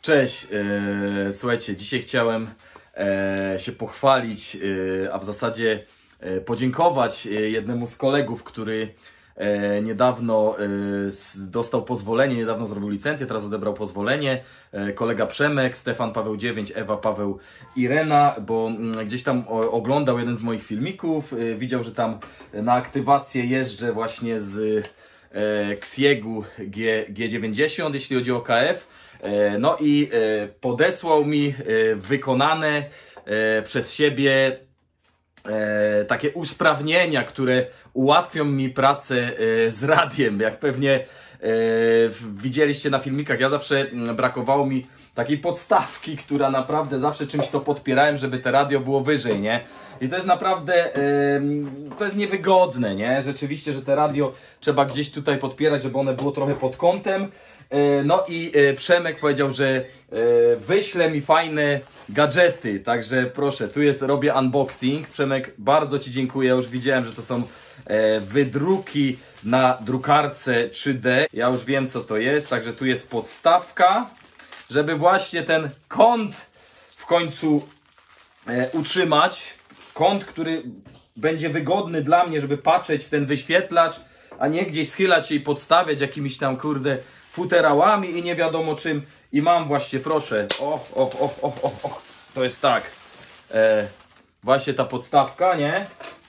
Cześć, słuchajcie, dzisiaj chciałem się pochwalić, a w zasadzie podziękować jednemu z kolegów, który niedawno dostał pozwolenie, niedawno zrobił licencję, teraz odebrał pozwolenie. Kolega Przemek, Stefan Paweł 9, Ewa Paweł Irena, bo gdzieś tam oglądał jeden z moich filmików, widział, że tam na aktywację jeżdżę właśnie z Xiegu G90, jeśli chodzi o KF. No i podesłał mi wykonane przez siebie takie usprawnienia, które ułatwią mi pracę z radiem. Jak pewnie widzieliście na filmikach, ja zawsze brakowało mi takiej podstawki, która naprawdę zawsze czymś to podpierałem, żeby te radio było wyżej, nie? I to jest naprawdę, to jest niewygodne, nie? Rzeczywiście, że te radio trzeba gdzieś tutaj podpierać, żeby one było trochę pod kątem. No i Przemek powiedział, że wyśle mi fajne gadżety, także proszę, tu jest, robię unboxing. Przemek, bardzo Ci dziękuję, już widziałem, że to są wydruki na drukarce 3D. Ja już wiem, co to jest, także tu jest podstawka, żeby właśnie ten kąt w końcu utrzymać. Kąt, który będzie wygodny dla mnie, żeby patrzeć w ten wyświetlacz, a nie gdzieś schylać się i podstawiać jakimiś tam, kurde, futerałami i nie wiadomo czym. I mam właśnie, proszę, to jest tak, właśnie ta podstawka, nie?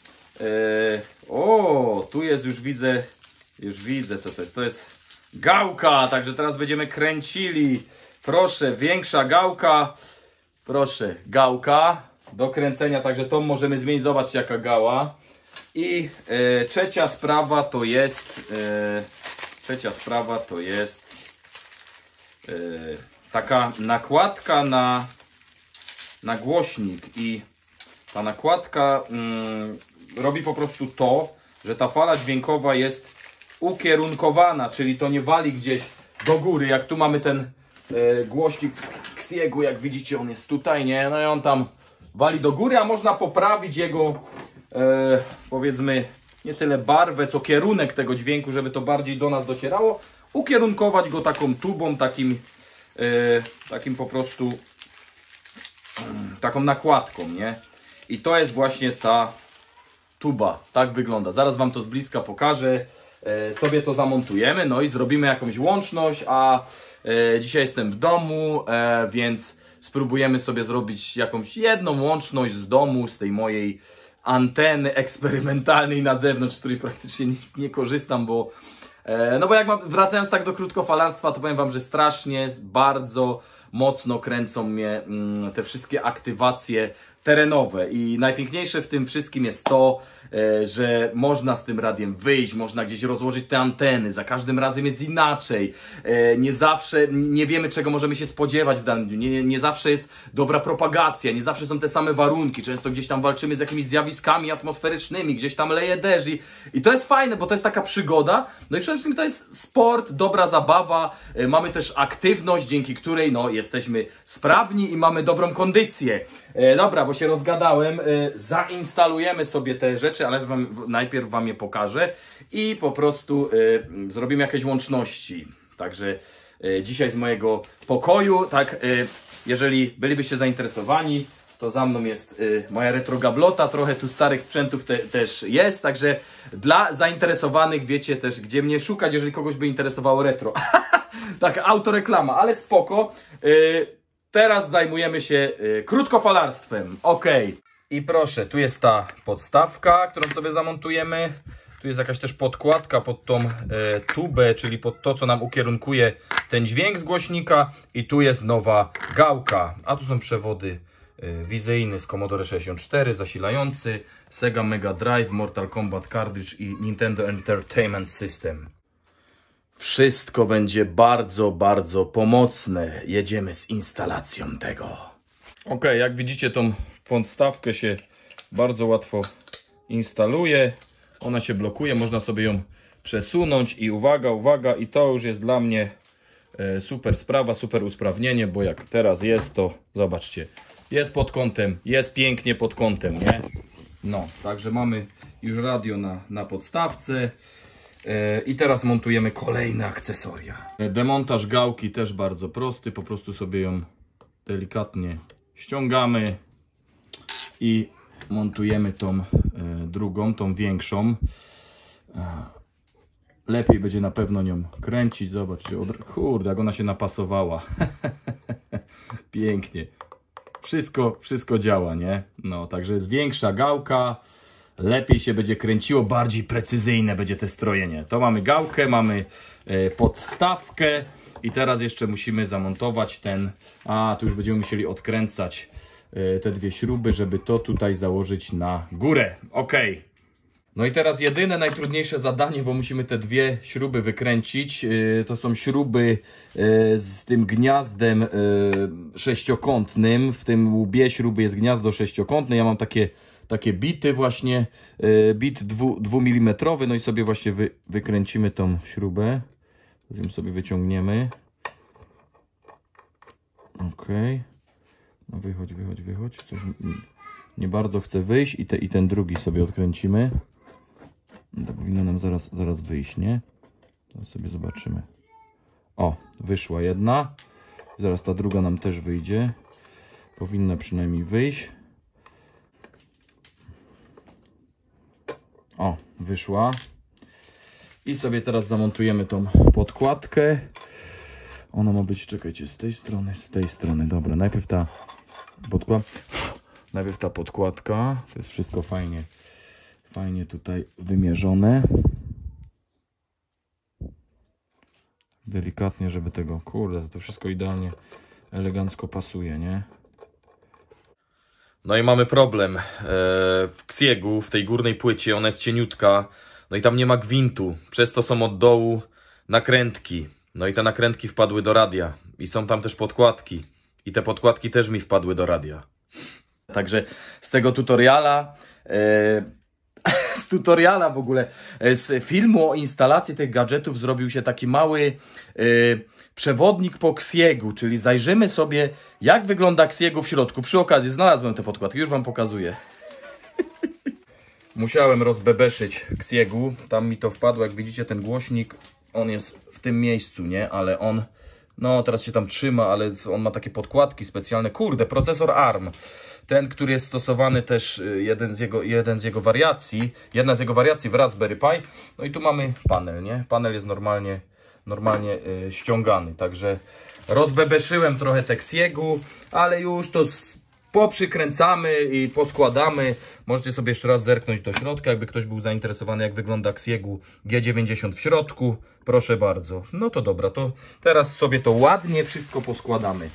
Tu jest, już widzę co to jest gałka, także teraz będziemy kręcili. Proszę, większa gałka, proszę, gałka do kręcenia, także to możemy zmienić, zobaczcie jaka gała. I trzecia sprawa to jest taka nakładka na głośnik i ta nakładka robi po prostu to, że ta fala dźwiękowa jest ukierunkowana, czyli to nie wali gdzieś do góry, jak tu mamy ten głośnik w Xiegu, jak widzicie, on jest tutaj, nie? No i on tam wali do góry, a można poprawić jego powiedzmy nie tyle barwę, co kierunek tego dźwięku, żeby to bardziej do nas docierało, ukierunkować go taką tubą, takim po prostu taką nakładką, nie? I to jest właśnie ta tuba, tak wygląda. Zaraz Wam to z bliska pokażę, sobie to zamontujemy, no i zrobimy jakąś łączność, a dzisiaj jestem w domu, więc spróbujemy sobie zrobić jakąś jedną łączność z domu, z tej mojej anteny eksperymentalnej na zewnątrz, z której praktycznie nie korzystam, bo no bo jak wracając tak do krótkofalarstwa, to powiem Wam, że strasznie, bardzo mocno kręcą mnie te wszystkie aktywacje terenowe i najpiękniejsze w tym wszystkim jest to, że można z tym radiem wyjść, można gdzieś rozłożyć te anteny, za każdym razem jest inaczej, nie zawsze, nie wiemy czego możemy się spodziewać w danym dniu, nie zawsze jest dobra propagacja, nie zawsze są te same warunki, często gdzieś tam walczymy z jakimiś zjawiskami atmosferycznymi, gdzieś tam leje deszcz i to jest fajne, bo to jest taka przygoda, no i przede wszystkim to jest sport, dobra zabawa, mamy też aktywność, dzięki której no jesteśmy sprawni i mamy dobrą kondycję. Dobra, bo się rozgadałem, zainstalujemy sobie te rzeczy, ale najpierw Wam je pokażę i po prostu zrobimy jakieś łączności. Także dzisiaj z mojego pokoju, tak, jeżeli bylibyście zainteresowani, to za mną jest moja retrogablota, trochę tu starych sprzętów też jest, także dla zainteresowanych wiecie też, gdzie mnie szukać, jeżeli kogoś by interesowało retro. Tak, autoreklama, ale spoko. Teraz zajmujemy się krótkofalarstwem. Ok. I proszę, tu jest ta podstawka, którą sobie zamontujemy. Tu jest jakaś też podkładka pod tą tubę, czyli pod to, co nam ukierunkuje ten dźwięk z głośnika. I tu jest nowa gałka. A tu są przewody wizyjny z Commodore 64, zasilający, Sega Mega Drive, Mortal Kombat Cartridge i Nintendo Entertainment System. Wszystko będzie bardzo, bardzo pomocne. Jedziemy z instalacją tego. Ok, jak widzicie, tą podstawkę się bardzo łatwo instaluje. Ona się blokuje, można sobie ją przesunąć i uwaga, uwaga, i to już jest dla mnie super sprawa, super usprawnienie, bo jak teraz jest, to zobaczcie, jest pod kątem, jest pięknie pod kątem, nie? No, także mamy już radio na podstawce. I teraz montujemy kolejne akcesoria. Demontaż gałki też bardzo prosty, po prostu sobie ją delikatnie ściągamy i montujemy tą drugą, tą większą. Lepiej będzie na pewno nią kręcić. Zobaczcie, kurde, jak ona się napasowała. Pięknie. Wszystko działa, nie? No, także jest większa gałka, lepiej się będzie kręciło, bardziej precyzyjne będzie te strojenie. To mamy gałkę, mamy podstawkę i teraz jeszcze musimy zamontować ten, tu już będziemy musieli odkręcać te dwie śruby, żeby to tutaj założyć na górę. Ok. No i teraz jedyne najtrudniejsze zadanie, bo musimy te dwie śruby wykręcić. To są śruby z tym gniazdem sześciokątnym. W tym łbie śruby jest gniazdo sześciokątne. Ja mam takie bity właśnie, bit 2 mm. No i sobie właśnie wykręcimy tą śrubę. Ją sobie wyciągniemy. Ok. No wychodź. Coś nie bardzo chce wyjść i ten drugi sobie odkręcimy. To powinno nam zaraz wyjść, nie? Teraz sobie zobaczymy. O, wyszła jedna. Zaraz ta druga nam też wyjdzie. Powinna przynajmniej wyjść. O, wyszła. I sobie teraz zamontujemy tą podkładkę. Ona ma być, czekajcie, z tej strony. Dobra, najpierw ta podkładka. To jest wszystko fajnie tutaj wymierzone. Delikatnie, żeby tego, kurde, to wszystko idealnie, elegancko pasuje, nie? No i mamy problem w księgu, w tej górnej płycie, ona jest cieniutka, no i tam nie ma gwintu, przez to są od dołu nakrętki, no i te nakrętki wpadły do radia i są tam też podkładki i te podkładki też mi wpadły do radia. Także z tego tutoriala, w ogóle, z filmu o instalacji tych gadżetów zrobił się taki mały przewodnik po księgu, czyli zajrzymy sobie, jak wygląda księgu w środku. Przy okazji znalazłem te podkładki, już wam pokazuję. Musiałem rozbebeszyć księgu, tam mi to wpadło, jak widzicie ten głośnik, on jest w tym miejscu, nie, ale on, no teraz się tam trzyma, ale on ma takie podkładki specjalne, kurde, procesor ARM. Ten, który jest stosowany też, jedna z jego wariacji w Raspberry Pi. No i tu mamy panel, nie? Panel jest normalnie ściągany. Także rozbebeszyłem trochę tekstiegu, ale już to poprzykręcamy i poskładamy. Możecie sobie jeszcze raz zerknąć do środka, jakby ktoś był zainteresowany, jak wygląda księgu G90 w środku. Proszę bardzo. No to dobra, to teraz sobie to ładnie wszystko poskładamy.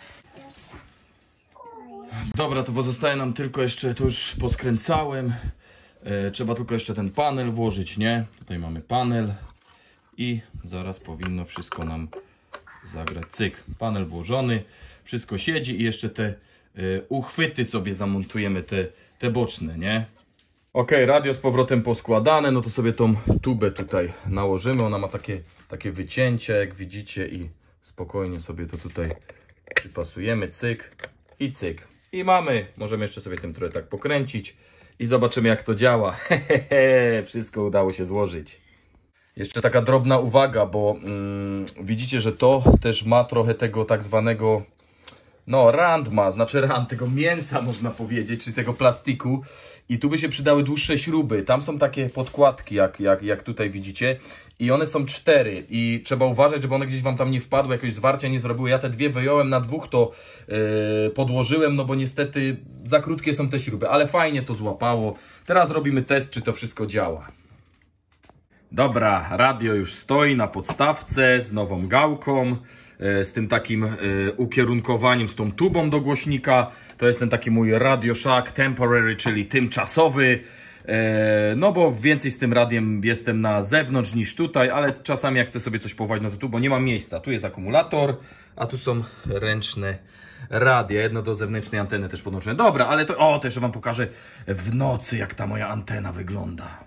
Dobra, to pozostaje nam tylko jeszcze, to już poskręcałem, trzeba tylko jeszcze ten panel włożyć, nie? Tutaj mamy panel i zaraz powinno wszystko nam zagrać. Cyk, panel włożony, wszystko siedzi i jeszcze te uchwyty sobie zamontujemy, te boczne, nie? Ok, radio z powrotem poskładane, no to sobie tą tubę tutaj nałożymy, ona ma takie wycięcie, jak widzicie, i spokojnie sobie to tutaj przypasujemy, cyk i cyk. I możemy jeszcze sobie tym trochę tak pokręcić i zobaczymy, jak to działa. Wszystko udało się złożyć. Jeszcze taka drobna uwaga, bo widzicie, że to też ma trochę tego tak zwanego, no rand ma, znaczy rand, tego mięsa można powiedzieć, czyli tego plastiku. I tu by się przydały dłuższe śruby. Tam są takie podkładki, jak tutaj widzicie. I one są 4. I trzeba uważać, żeby one gdzieś wam tam nie wpadły, jakiegoś zwarcia nie zrobiły. Ja te dwie wyjąłem, na dwóch to podłożyłem, no bo niestety za krótkie są te śruby. Ale fajnie to złapało. Teraz robimy test, czy to wszystko działa. Dobra, radio już stoi na podstawce z nową gałką. Z tym takim ukierunkowaniem, z tą tubą do głośnika. To jest ten taki mój Radio Shack Temporary, czyli tymczasowy. No bo więcej z tym radiem jestem na zewnątrz niż tutaj, ale czasami jak chcę sobie coś powołać, no to tu, bo nie mam miejsca. Tu jest akumulator, a tu są ręczne radia. Jedno do zewnętrznej anteny też podłączone. Dobra, ale to jeszcze wam pokażę w nocy, jak ta moja antena wygląda.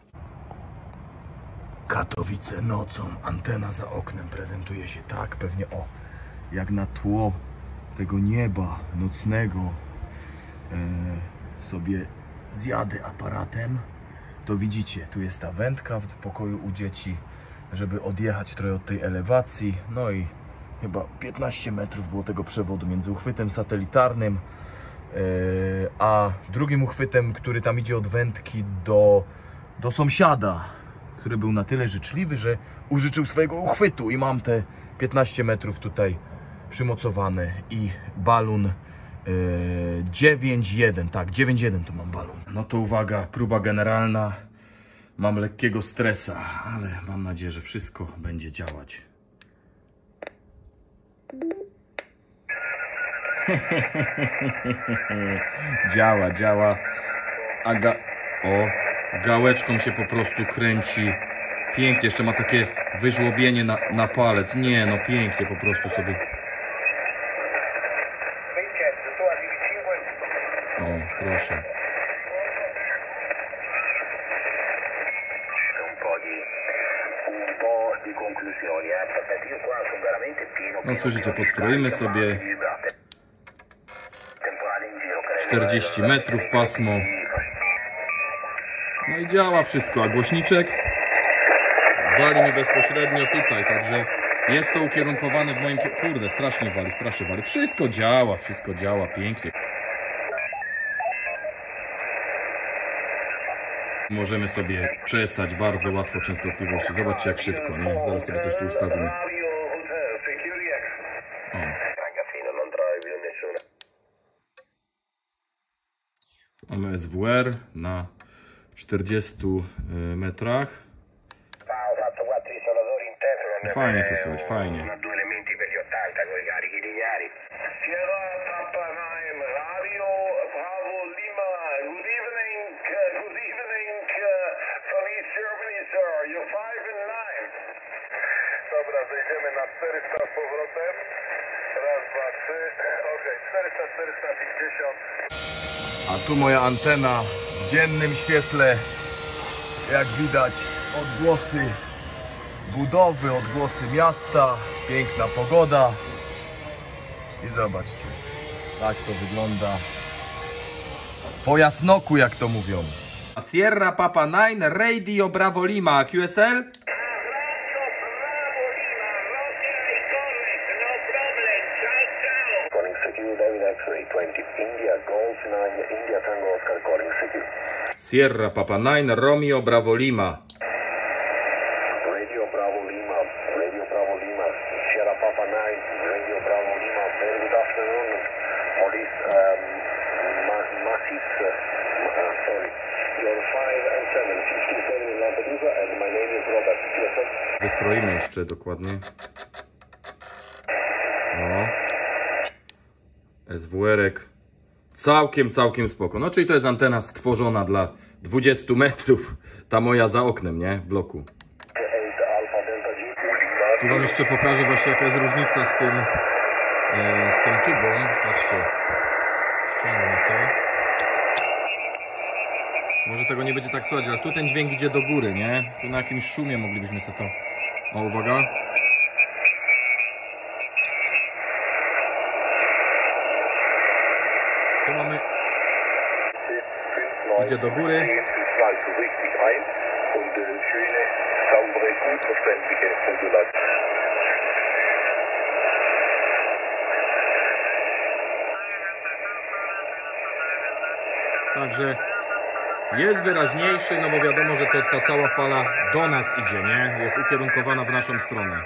Katowice nocą. Antena za oknem prezentuje się tak, pewnie jak na tło tego nieba nocnego sobie zjadę aparatem, to widzicie, tu jest ta wędka w pokoju u dzieci, żeby odjechać trochę od tej elewacji. No i chyba 15 metrów było tego przewodu między uchwytem satelitarnym a drugim uchwytem, który tam idzie od wędki do sąsiada, który był na tyle życzliwy, że użyczył swojego uchwytu i mam te 15 metrów tutaj przymocowane i balon 9.1, tak, 9.1 tu mam balon. No to uwaga, próba generalna. Mam lekkiego stresa, ale mam nadzieję, że wszystko będzie działać. Działa. A gałeczką się po prostu kręci. Pięknie, jeszcze ma takie wyżłobienie na palec. Nie, no pięknie po prostu sobie. O, proszę. No słyszycie, podstroimy sobie 40 metrów pasmo. No i działa wszystko, a głośniczek wali mi bezpośrednio tutaj, także jest to ukierunkowane w moim... Kurde, strasznie wali. Wszystko działa pięknie. Możemy sobie czesać bardzo łatwo częstotliwości. Zobaczcie jak szybko, nie? Zaraz sobie coś tu ustawimy. O. Mamy SWR na 40 metrach. Fajnie to słychać, fajnie. Dobra, zejdziemy na 400 z powrotem. Raz, dwa, trzy. Okej, 400, 450. A tu moja antena w dziennym świetle. Jak widać, odgłosy budowy, odgłosy miasta, piękna pogoda. I zobaczcie, tak to wygląda po jasnoku, jak to mówią. Sierra Papa 9, Radio Bravo Lima, QSL? Sierra Papa 9, Romeo Bravo Lima. Radio Bravo Lima, Sierra Papa 9, Radio Bravo Lima. Very good afternoon. Police, Massive, sorry. You're 5 and 7, 57 in Lampedusa and my name is Robert. Wystroimy jeszcze dokładnie. O. SWR-ek. Całkiem spoko. No czyli to jest antena stworzona dla 20 metrów. Ta moja za oknem, nie? W bloku. Tu wam jeszcze pokażę właśnie jaka jest różnica z tą tubą. Patrzcie. Ściągnę to. Może tego nie będzie tak słychać, ale tu ten dźwięk idzie do góry, nie? Tu na jakimś szumie moglibyśmy sobie to... O, uwaga. Tu mamy... Idzie do góry. Także jest wyraźniejszy, no bo wiadomo, że ta cała fala do nas idzie, nie? Jest ukierunkowana w naszą stronę.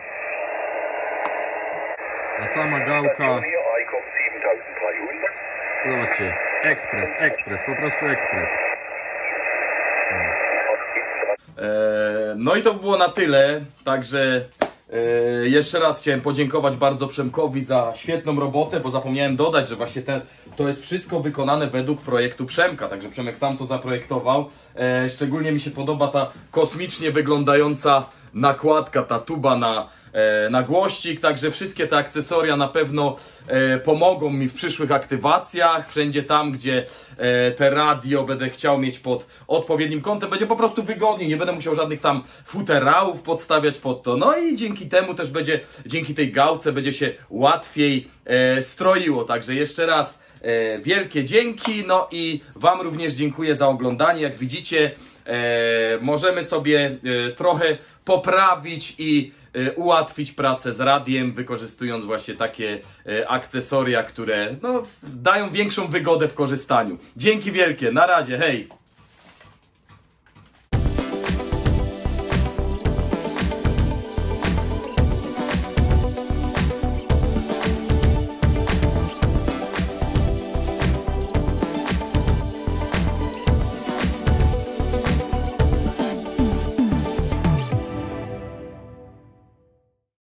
A sama gałka... Zobaczcie, ekspres, po prostu ekspres. No i to było na tyle, także jeszcze raz chciałem podziękować bardzo Przemkowi za świetną robotę, bo zapomniałem dodać, że właśnie to jest wszystko wykonane według projektu Przemka, także Przemek sam to zaprojektował. Szczególnie mi się podoba ta kosmicznie wyglądająca nakładka, ta tuba na głośnik, także wszystkie te akcesoria na pewno pomogą mi w przyszłych aktywacjach, wszędzie tam, gdzie te radio będę chciał mieć pod odpowiednim kątem, będzie po prostu wygodniej, nie będę musiał żadnych tam futerałów podstawiać pod to, no i dzięki temu też będzie, dzięki tej gałce będzie się łatwiej stroiło, także jeszcze raz wielkie dzięki, no i wam również dziękuję za oglądanie, jak widzicie możemy sobie trochę poprawić i ułatwić pracę z radiem, wykorzystując właśnie takie akcesoria, które no, dają większą wygodę w korzystaniu. Dzięki wielkie, na razie, hej!